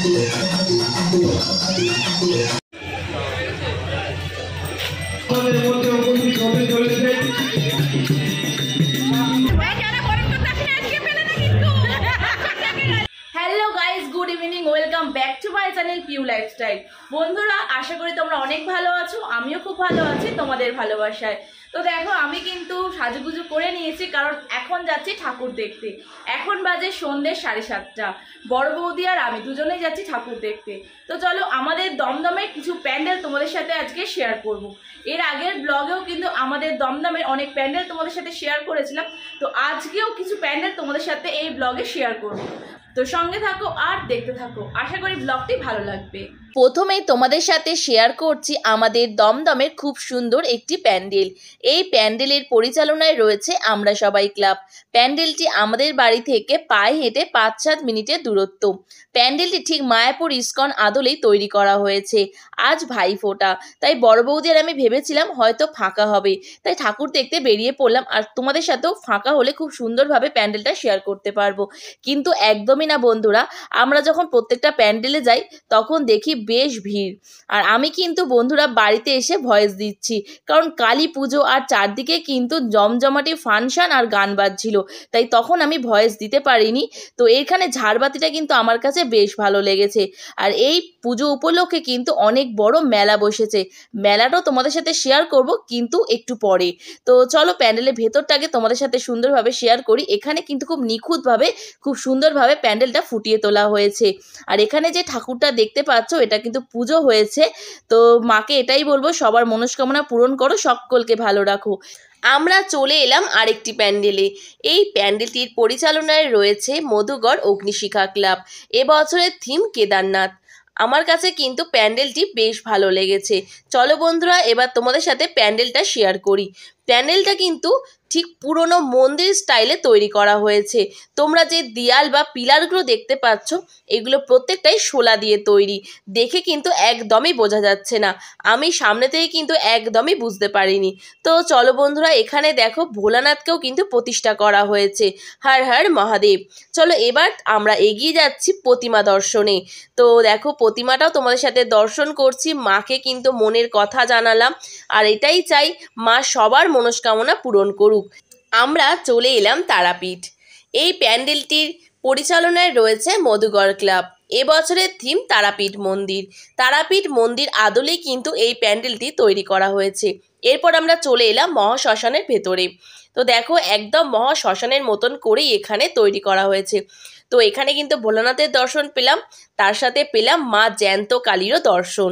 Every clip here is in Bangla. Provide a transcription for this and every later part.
Hello guys good evening welcome back to my channel Piu lifestyle. বন্ধুরা আশা করি তোমরা অনেক ভালো আছো, আমিও খুব ভালো আছি তোমাদের ভালোবাসায়। তো দেখো আমি কিন্তু সাজুগুজু করে নিয়েছি, কারণ এখন যাচ্ছি ঠাকুর দেখতে। এখন বাজে সন্ধ্যে 7:30। বড় বৌদি আর আমি দুজনেই যাচ্ছি ঠাকুর দেখতে। তো চলো আমাদের দমদমের কিছু প্যান্ডেল তোমাদের সাথে আজকে শেয়ার করব। এর আগের ব্লগেও কিন্তু আমাদের দমদমের অনেক প্যান্ডেল তোমাদের সাথে শেয়ার করেছিলাম, তো আজকেও কিছু প্যান্ডেল তোমাদের সাথে এই ব্লগে শেয়ার করব। তো সঙ্গে থাকো আর দেখতে থাকো, আশা করি ব্লগটি ভালো লাগবে। প্রথমেই তোমাদের সাথে শেয়ার করছি আমাদের দমদমের খুব সুন্দর একটি প্যান্ডেল। এই প্যান্ডেলের পরিচালনায় রয়েছে আমরা সবাই ক্লাব। প্যান্ডেলটি আমাদের বাড়ি থেকে পায়ে হেঁটে 5-7 মিনিটের দূরত্ব। প্যান্ডেলটি ঠিক মায়াপুর ইস্কন আদলেই তৈরি করা হয়েছে। আজ ভাইফোঁটা, তাই বড় বৌদি আর আমি ভেবেছিলাম হয়তো ফাঁকা হবে, তাই ঠাকুর দেখতে বেরিয়ে পড়লাম। আর তোমাদের সাথেও ফাঁকা হলে খুব সুন্দরভাবে প্যান্ডেলটা শেয়ার করতে পারবো। কিন্তু একদমই না বন্ধুরা, আমরা যখন প্রত্যেকটা প্যান্ডেলে যাই তখন দেখি বেশ ভিড়। আর আমি কিন্তু বন্ধুরা বাড়িতে এসে ভয়েস দিচ্ছি, কারণ কালী পুজো আর চারদিকে কিন্তু জমজমাটি ফাংশন আর গান বাজছিল, তাই তখন আমি ভয়েস দিতে পারিনি। তো এখানে ঝাড়বাতিটা কিন্তু আমার কাছে বেশ ভালো লেগেছে। আর এই পুজো উপলক্ষে কিন্তু অনেক বড় মেলা বসেছে। মেলাটাও তোমাদের সাথে শেয়ার করব কিন্তু একটু পরে। তো চলো প্যান্ডেলের ভেতরটাকে তোমাদের সাথে সুন্দরভাবে শেয়ার করি। এখানে কিন্তু খুব নিখুঁতভাবে খুব সুন্দরভাবে প্যান্ডেলটা ফুটিয়ে তোলা হয়েছে। আর এখানে যে ঠাকুরটা দেখতে পাচ্ছ এটা কিন্তু পুজো হয়েছে। তো মাকে এটাই বলবো, সবার মনস্কামনা পূরণ করো, সকলকে ভালো রাখো। আমরা চলে এলাম আরেকটি প্যান্ডেলে। এই প্যান্ডেলটির পরিচালনায় রয়েছে মধুগড় অগ্নিশিখা ক্লাব। এবছরের থিম কেদারনাথ। আমার কাছে কিন্তু প্যান্ডেলটি বেশ ভালো লেগেছে। চলো বন্ধুরা এবার তোমাদের সাথে প্যান্ডেলটা শেয়ার করি। প্যান্ডেলটা কিন্তু ঠিক পুরনো মন্দির স্টাইলে তৈরি করা হয়েছে। তোমরা যে দেয়াল বা পিলারগুলো দেখতে পাচ্ছ এগুলো প্রত্যেকটাই শোলা দিয়ে তৈরি। দেখে কিন্তু একদমই বোঝা যাচ্ছে না, আমি সামনে থেকে কিন্তু একদমই বুঝতে পারিনি। তো চলো বন্ধুরা এখানে দেখো ভোলানাথকেও কিন্তু প্রতিষ্ঠা করা হয়েছে। হর হর মহাদেব। চলো এবার আমরা এগিয়ে যাচ্ছি প্রতিমা দর্শনে। তো দেখো প্রতিমাটাও তোমাদের সাথে দর্শন করছি। মাকে কিন্তু মনের কথা জানালাম, আর এটাই চাই মা সবার মনস্কামনা পূরণ করুক। আমরা চলে এলাম তারাপীঠ। এই প্যান্ডেলটির পরিচালনায় রয়েছে মধুগড় ক্লাব। এবছরের থিম তারাপীঠ মন্দির। তারাপীঠ মন্দির আদলেই কিন্তু এই প্যান্ডেলটি তৈরি করা হয়েছে। এরপর আমরা চলে এলাম মহাশ্মশানের ভেতরে। তো দেখো একদম মহাশ্মশানের মতন করেই এখানে তৈরি করা হয়েছে। তো এখানে কিন্তু ভোলানাথের দর্শন পেলাম, তার সাথে পেলাম মা জ্যান্ত কালীরও দর্শন।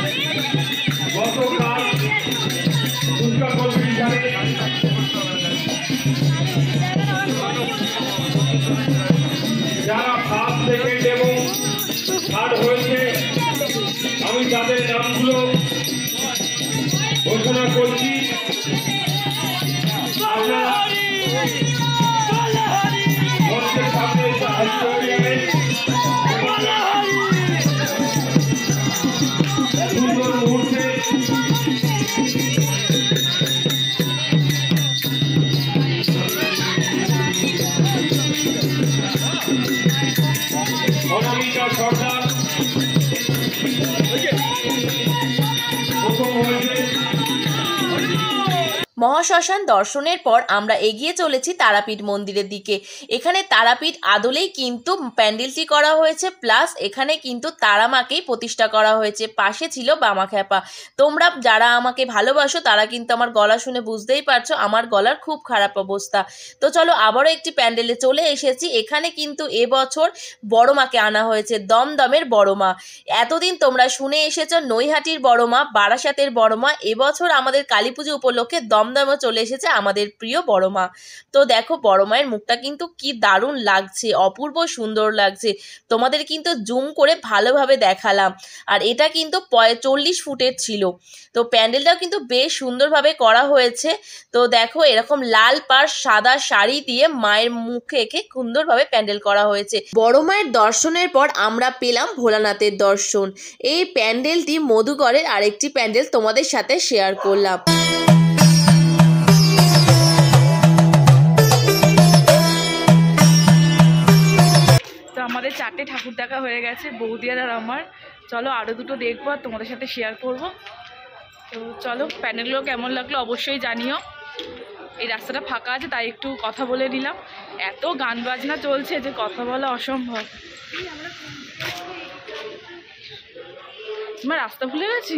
যারা ফার্স্ট সেকেন্ড এবং থার্ড হয়েছে আমি তাদের নামগুলো ঘোষণা করছি। আপনারা মঞ্চের সামনে সাহায্য হয়ে যাবেন। সুন্দর মুহূর্তে অনামিকা সরকার প্রথম হয়েছে। মহাশ্মশান দর্শনের পর আমরা এগিয়ে চলেছি তারাপীঠ মন্দিরের দিকে। এখানে তারাপীঠ আদলেই কিন্তু প্যান্ডেলটি করা হয়েছে, প্লাস এখানে কিন্তু তারা মাকেই প্রতিষ্ঠা করা হয়েছে। পাশে ছিল বামাখ্যাপা। তোমরা যারা আমাকে ভালোবাসো তারা কিন্তু আমার গলা শুনে বুঝতেই পারছো আমার গলার খুব খারাপ অবস্থা। তো চলো আবারও একটি প্যান্ডেলে চলে এসেছি। এখানে কিন্তু এবছর বড় মাকে আনা হয়েছে, দমদমের বড় মা। এতদিন তোমরা শুনে এসেছো নৈহাটির বড় মা, বারাসাতের বড় মা। এবছর আমাদের কালী পুজো উপলক্ষে দমদমে চলে এসেছে আমাদের প্রিয় বড় মা। তো দেখো বড় মায়ের মুখটা কিন্তু কি দারুণ লাগছে, অপূর্ব সুন্দর লাগছে। তোমাদের কিন্তু জুম করে ভালোভাবে দেখালাম। আর এটা কিন্তু 45 ফুটের ছিল। তো প্যান্ডেলটাও কিন্তু বেশ সুন্দরভাবে করা হয়েছে। তো দেখো এরকম লাল পাড় সাদা শাড়ি দিয়ে মায়ের মুখে এঁকে সুন্দরভাবে প্যান্ডেল করা হয়েছে। বড় মায়ের দর্শনের পর আমরা পেলাম ভোলানাথের দর্শন। এই প্যান্ডেলটি মধুগড়ের আরেকটি প্যান্ডেল তোমাদের সাথে শেয়ার করলাম। আমাদের আমাদের 4টে ঠাকুর দেখা হয়ে গেছে, বৌদি আর আমার। চলো আরও দুটো দেখবো আর তোমাদের সাথে শেয়ার করব। তো চলো, প্যান্ডেলগুলো কেমন লাগলো অবশ্যই জানিও। এই রাস্তাটা ফাঁকা আছে তাই একটু কথা বলে নিলাম। এত গান বাজনা চলছে যে কথা বলা অসম্ভব। তোমার রাস্তা ভুলে গেছি।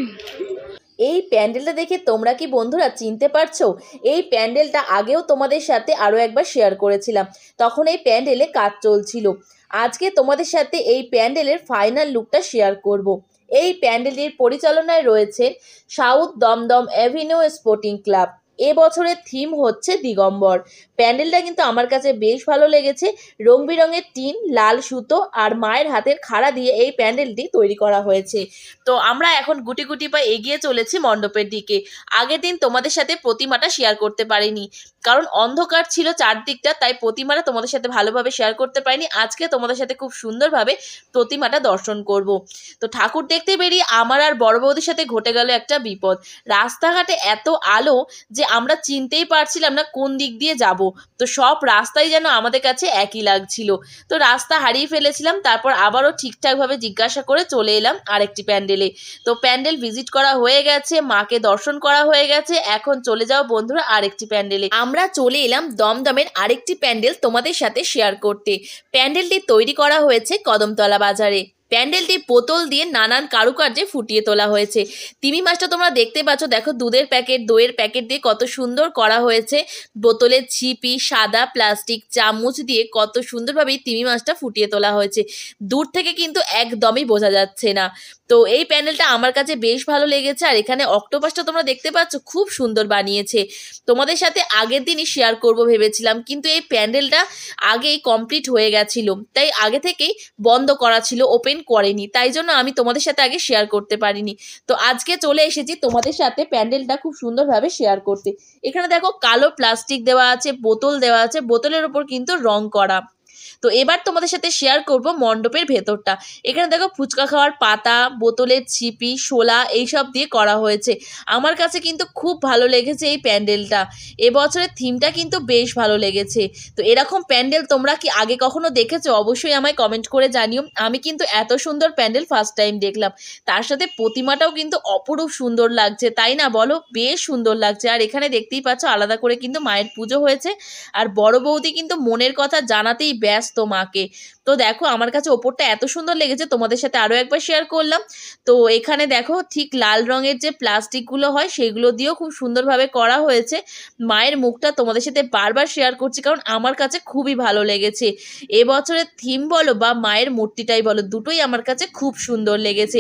এই প্যান্ডেলটা দেখে তোমরা কি বন্ধুরা চিনতে পারছো? এই প্যান্ডেলটা আগেও তোমাদের সাথে আরও একবার শেয়ার করেছিলাম, তখন এই প্যান্ডেলে কাজ চলছিল। আজকে তোমাদের সাথে এই প্যান্ডেলের ফাইনাল লুকটা শেয়ার করব। এই প্যান্ডেলটির পরিচালনায় রয়েছে South Dumdum Avenue Sporting Club. এবছরের থিম হচ্ছে দিগম্বর। প্যান্ডেলটা কিন্তু আমার কাছে বেশ ভালো লেগেছে। রং বেরঙের টিন, লাল সুতো আর মায়ের হাতের খাড়া দিয়ে এই প্যান্ডেলটি তৈরি করা হয়েছে। তো আমরা এখন গুটি গুটি পায়ে এগিয়ে চলেছি মণ্ডপের দিকে। আগের দিন তোমাদের সাথে প্রতিমাটা শেয়ার করতে পারিনি, কারণ অন্ধকার ছিল চারদিকটা, তাই প্রতিমাটা তোমাদের সাথে ভালোভাবে শেয়ার করতে পারিনি। আজকে তোমাদের সাথে খুব সুন্দরভাবে প্রতিমাটা দর্শন করব। তো ঠাকুর দেখতে বেরিয়ে আমার আর বড় বৌদির সাথে ঘটে গেল একটা বিপদ। রাস্তাঘাটে এত আলো যে আমরা চিনতেই পারছিলাম না কোন দিক দিয়ে যাব। তো সব রাস্তাই যেন আমাদের কাছে একই লাগছিল। তো রাস্তা হারিয়ে ফেলেছিলাম। তারপর আবারও ঠিকঠাকভাবে জিজ্ঞাসা করে চলে এলাম আরেকটি প্যান্ডেলে। তো প্যান্ডেল ভিজিট করা হয়ে গেছে, মাকে দর্শন করা হয়ে গেছে। এখন চলে যাও বন্ধুরা আরেকটি প্যান্ডেলে। আমরা চলে এলাম দমদমের আরেকটি প্যান্ডেল তোমাদের সাথে শেয়ার করতে। প্যান্ডেলটি তৈরি করা হয়েছে কদমতলা বাজারে। প্যান্ডেলটি বোতল দিয়ে নানান কারুকার্যে ফুটিয়ে তোলা হয়েছে। তিমি মাছটা তোমরা দেখতে পাচ্ছ, দেখো দুধের প্যাকেট, দইয়ের প্যাকেট দিয়ে কত সুন্দর করা হয়েছে। বোতলের ছিপি, সাদা প্লাস্টিক চামচ দিয়ে কত সুন্দরভাবে তিমি মাছটা ফুটিয়ে তোলা হয়েছে। দূর থেকে কিন্তু একদমই বোঝা যাচ্ছে না। তো এই প্যান্ডেলটা আমার কাছে বেশ ভালো লেগেছে। আর এখানে অক্টোপাসটা তোমরা দেখতে পাচ্ছ, খুব সুন্দর বানিয়েছে। তোমাদের সাথে আগের দিনই শেয়ার করব ভেবেছিলাম, কিন্তু এই প্যান্ডেলটা আগেই কমপ্লিট হয়ে গেছিল, তাই আগে থেকেই বন্ধ করা ছিল, ওপেন করেনি, তাই জন্য আমি তোমাদের সাথে আগে শেয়ার করতে পারিনি। তো আজকে চলে এসেছি তোমাদের সাথে প্যান্ডেলটা খুব সুন্দরভাবে শেয়ার করতে। এখানে দেখো কালো প্লাস্টিক দেওয়া আছে, বোতল দেওয়া আছে, বোতলের ওপর কিন্তু রং করা। তো এবার তোমাদের সাথে শেয়ার করব মণ্ডপের ভেতরটা। এখানে দেখো ফুচকা খাওয়ার পাতা, বোতলের ছিপি, শোলা এইসব দিয়ে করা হয়েছে। আমার কাছে কিন্তু খুব ভালো লেগেছে এই প্যান্ডেলটা। এবছরের থিমটা কিন্তু বেশ ভালো লেগেছে। তো এরকম প্যান্ডেল তোমরা কি আগে কখনো দেখেছো? অবশ্যই আমায় কমেন্ট করে জানিও। আমি কিন্তু এত সুন্দর প্যান্ডেল ফার্স্ট টাইম দেখলাম। তার সাথে প্রতিমাটাও কিন্তু অপরূপ সুন্দর লাগছে, তাই না বলো? বেশ সুন্দর লাগছে। আর এখানে দেখতেই পাচ্ছ আলাদা করে কিন্তু মায়ের পুজো হয়েছে। আর বড় বৌদি কিন্তু মনের কথা জানাতেই ব্যস্ত মাকে। তো দেখো আমার কাছে ওপরটা এত সুন্দর লেগেছে, তোমাদের সাথে আরও একবার শেয়ার করলাম। তো এখানে দেখো ঠিক লাল রঙের যে প্লাস্টিকগুলো হয় সেগুলো দিয়েও খুব সুন্দরভাবে করা হয়েছে। মায়ের মুখটা তোমাদের সাথে বারবার শেয়ার করছি, কারণ আমার কাছে খুবই ভালো লেগেছে। এবছরের থিম বলো বা মায়ের মূর্তিটাই বলো, দুটোই আমার কাছে খুব সুন্দর লেগেছে।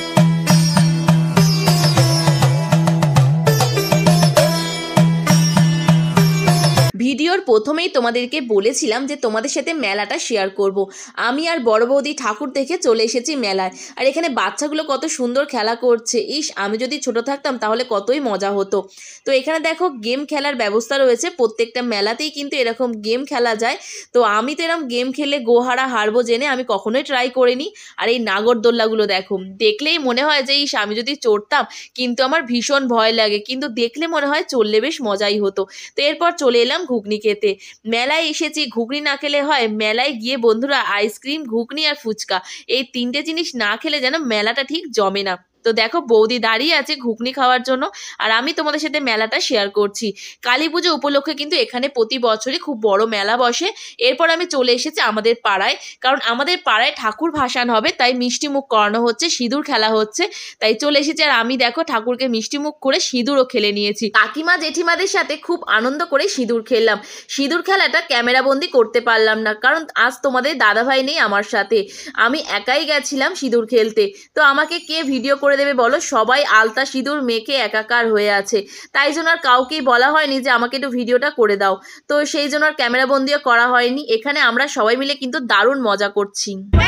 ভিডিওর প্রথমেই তোমাদেরকে বলেছিলাম যে তোমাদের সাথে মেলাটা শেয়ার করব। আমি আর বড় বৌদি ঠাকুর দেখে চলে এসেছি মেলায়। আর এখানে বাচ্চাগুলো কত সুন্দর খেলা করছে। ইস, আমি যদি ছোট থাকতাম তাহলে কতই মজা হতো। তো এখানে দেখো গেম খেলার ব্যবস্থা রয়েছে। প্রত্যেকটা মেলাতেই কিন্তু এরকম গেম খেলা যায়। তো আমি তো এরকম গেম খেলে গোহারা হারবো জেনে আমি কখনোই ট্রাই করিনি। আর এই নাগরদোল্লাগুলো দেখো, দেখলেই মনে হয় যে ইস আমি যদি চড়তাম, কিন্তু আমার ভীষণ ভয় লাগে, কিন্তু দেখলে মনে হয় চললে বেশ মজাই হতো। তো এরপর চলে এলাম ঘুগনি খেতে। মেলায় এসেছি, ঘুগনি না খেলে হয়? মেলায় গিয়ে বন্ধুরা আইসক্রিম, ঘুগনি আর ফুচকা, এই তিনটে জিনিস না খেলে যেন মেলাটা ঠিক জমে না। তো দেখো বৌদি দাঁড়িয়ে আছে ঘুগনি খাওয়ার জন্য, আর আমি তোমাদের সাথে মেলাটা শেয়ার করছি। কালী পুজো উপলক্ষে কিন্তু এখানে প্রতি বছরই খুব বড় মেলা বসে। এরপর আমি চলে এসেছি আমাদের পাড়ায়, কারণ আমাদের পাড়ায় ঠাকুর ভাসান হবে, তাই মিষ্টি মুখ করানো হচ্ছে, সিঁদুর খেলা হচ্ছে, তাই চলে এসেছি। আর আমি দেখো ঠাকুরকে মিষ্টি মুখ করে সিঁদুরও খেলে নিয়েছি। কাকিমা জেঠিমাদের সাথে খুব আনন্দ করে সিঁদুর খেললাম। সিঁদুর খেলাটা ক্যামেরাবন্দি করতে পারলাম না, কারণ আজ তোমাদের দাদাভাই নেই আমার সাথে, আমি একাই গেছিলাম সিঁদুর খেলতে। তো আমাকে কে ভিডিও করে দেবে বলো? সবাই আলতা সিঁদুর মেখে একাকার হয়ে আছে, তাই জন্য আর কাউকেই বলা হয়নি যে আমাকে একটু ভিডিওটা করে দাও। তো সেই জন্য আর ক্যামেরাবন্দিও করা হয়নি। এখানে আমরা সবাই মিলে কিন্তু দারুণ মজা করছি।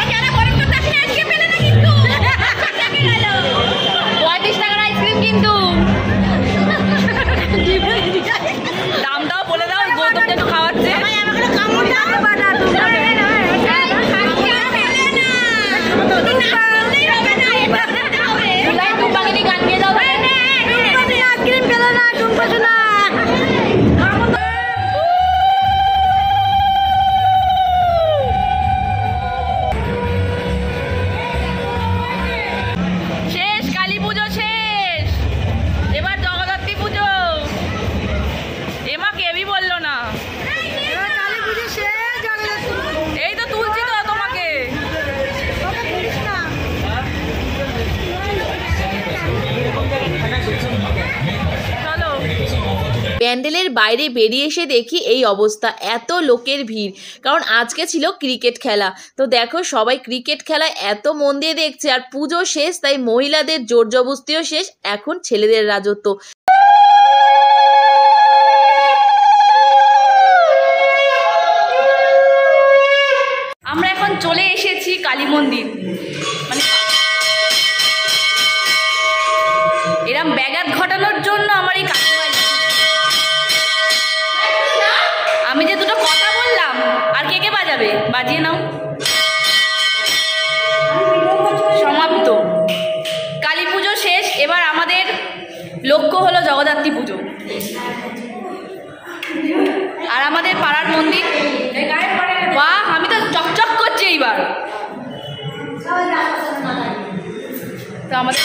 দামটাও বলে দাও, গৌতমটা একটু খাওয়াচ্ছে। প্যান্ডেলের বাইরে বেরিয়ে এসে দেখি এই অবস্থা, এত লোকের ভিড়, কারণ আজকে ছিল ক্রিকেট খেলা। তো দেখো সবাই ক্রিকেট খেলা এত মন দিয়ে দেখছে, আর পুজো শেষ তাই মহিলাদের জোর জবস্তিও শেষ, এখন ছেলেদের রাজত্ব। আমরা এখন চলে এসেছি কালী মন্দির, মানে এরম ব্যাঘাত ঘটানোর জন্য আমার এই কাকিমা, আমি যে দুটো কথা বললাম আর কে কে বাজাবে, বাজিয়ে নাও। সমাপ্ত, কালী পুজো শেষ, এবার আমাদের লক্ষ্য হলো জগদ্ধাত্রী পুজো আর আমাদের পাড়ার মন্দির। বাহ, আমি তো চকচক করছি এইবার। তো আমাদের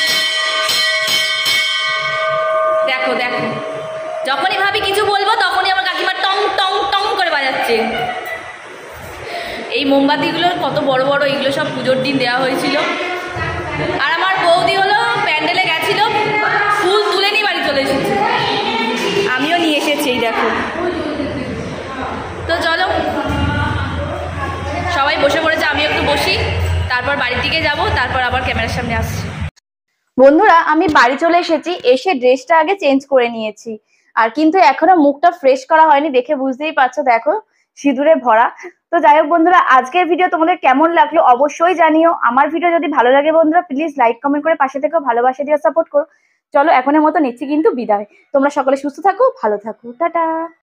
দেখো দেখো, যখনই ভাবি কিছু বলবো তখনই আমার কাকিমা টং টং টং করে বাজাচ্ছে। এই মোমবাতিগুলো কত বড় বড়, এগুলো সব পুজোর দিন দেওয়া হয়েছিল। আর আমার বৌদি হলো প্যান্ডেলে গেছিল, ফুল তুলে নিয়ে বাড়ি চলে এসেছে, আমিও নিয়ে এসেছি। এই দেখো, তো চলো সবাই বসে পড়েছে, আমি একটু বসি, তারপর বাড়ির দিকে যাব, তারপর আবার ক্যামেরার সামনে আসছি। বন্ধুরা আমি বাড়ি চলে এসেছি, এসে ড্রেসটা আগে চেঞ্জ করে নিয়েছি, আর কিন্তু এখনো মুখটা ফ্রেশ করা হয়নি, দেখে বুঝতেই পারছো, দেখো সিঁদুরে ভরা। তো যাই হোক বন্ধুরা, আজকের ভিডিও তোমাদের কেমন লাগলো অবশ্যই জানিও। আমার ভিডিও যদি ভালো লাগে বন্ধুরা প্লিজ লাইক কমেন্ট করে পাশে থেকেও, ভালোবাসা দিয়ে সাপোর্ট করো। চলো এখনের মতো নিচ্ছি কিন্তু বিদায়, তোমরা সকলে সুস্থ থাকো, ভালো থাকো, টাটা।